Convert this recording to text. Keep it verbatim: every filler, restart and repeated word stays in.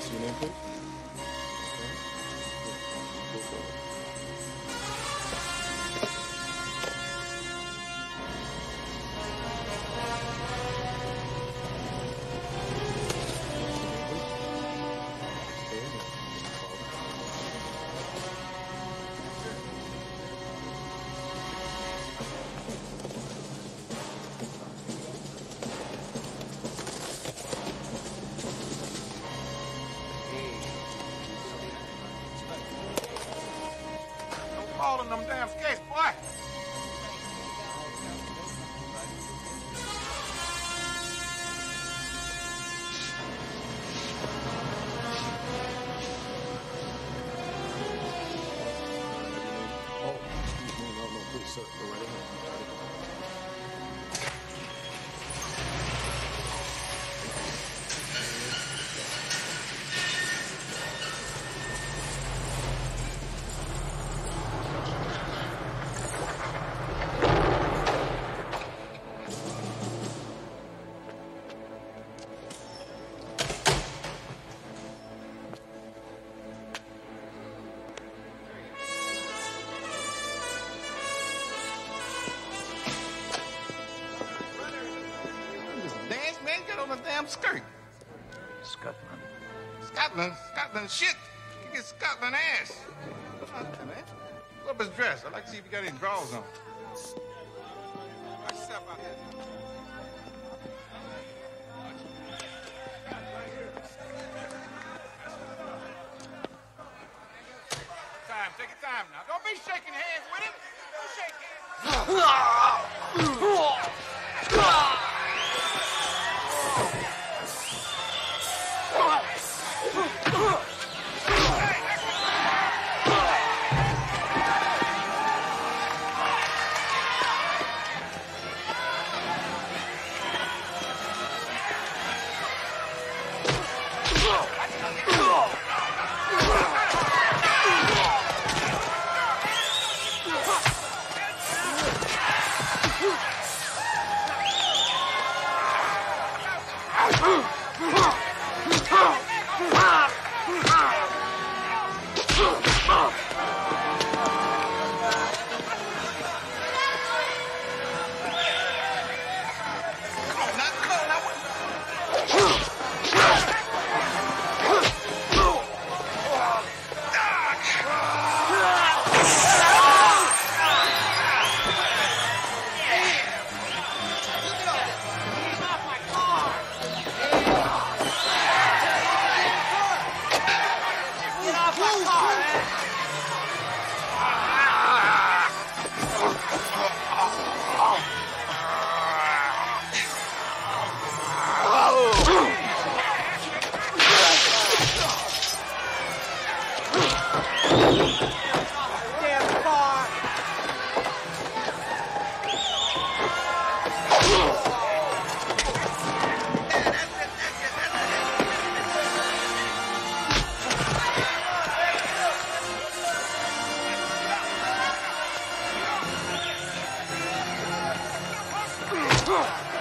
See your name, please? All in them damn skates, boy. Oh, excuse me. No, no, please, sir. Go right ahead. Man, get on the damn skirt. Scotsman. Scotland, Scotland shit. You get Scotland ass. Come on, man. Pull up his dress. I'd like to see if you got any drawers on. Watch yourself out there. Time, take your time now. Don't be shaking hands with him. Don't shake hands. Ugh!